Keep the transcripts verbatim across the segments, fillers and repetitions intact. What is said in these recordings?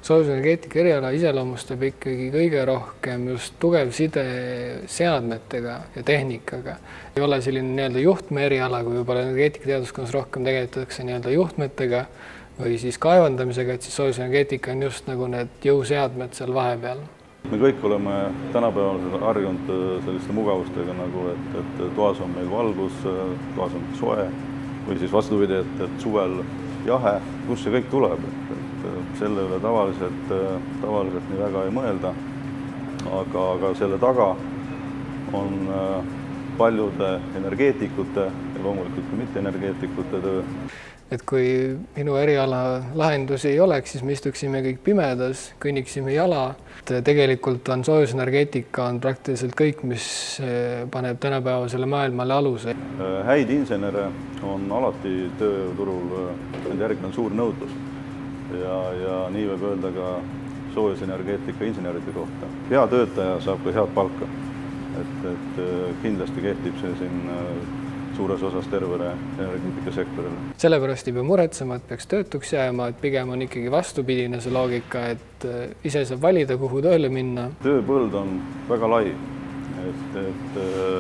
Soojusenergeetika eriala iseloomustab ikkagi kõige rohkem just tugev side seadmetega ja tehnikaga. Ei ole selline nii-öelda juhtme eriala, kui võib-olla energeetikateaduskonnas rohkem tegeletakse nii-öelda juhtmetega või siis kaevandamisega, et siis soojusenergeetika on just nagu need jõuseadmed seal vahepeal. Me kõik oleme tänapäeval harjunud selliste mugavustega, nagu et, et toas on meil valgus, toas on soe või siis vastupidi, et, et suvel jahe, kus see kõik tuleb. Et, et selle üle tavaliselt, tavaliselt nii väga ei mõelda, aga, aga selle taga on paljude energeetikute ja loomulikult ka mitte energeetikute töö. Et kui minu eriala lahendusi ei oleks, siis me istuksime kõik pimedas, kõnniksime jala. Tegelikult on soojusenergeetika on praktiliselt kõik, mis paneb tänapäevasele maailmale aluse. Häid insenere on alati tööturul, nende järgi on suur nõudlus. Ja, ja nii võib öelda ka soojusenergeetika inseneride kohta. Hea töötaja saab ka head palka. Et, et kindlasti kehtib see siin suures osas tervele energeetikasektorile. Sellepärast ei pea muretsema, et peaks töötuks jääma, et pigem on ikkagi vastupidine see loogika, et ise saab valida, kuhu tööle minna. Tööpõld on väga lai, et, et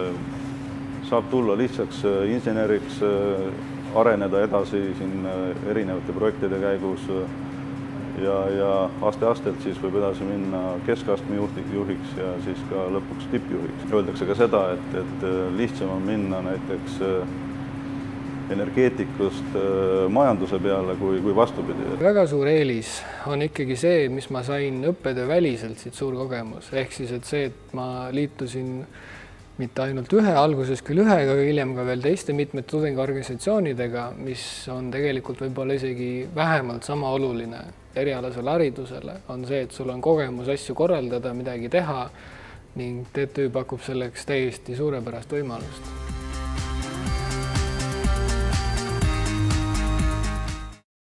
saab tulla lihtsaks inseneriks, areneda edasi siin erinevate projektide käigus ja, ja aste-astelt siis võib edasi minna keskastme juhiks ja siis ka lõpuks tippjuhiks. Öeldakse ka seda, et, et lihtsam on minna näiteks energeetikust majanduse peale kui, kui vastupidi. Väga suur eelis on ikkagi see, mis ma sain õppetöö väliselt siit suur kogemus. Ehk siis, et see, et ma liitusin mitte ainult ühe, alguses küll ühega, aga hiljem ka veel teiste mitmete tudengiorganisatsioonidega, mis on tegelikult võib-olla isegi vähemalt sama oluline erialasele haridusele, on see, et sul on kogemus asju korraldada, midagi teha ning T T Ü pakub selleks täiesti suurepärast võimalust.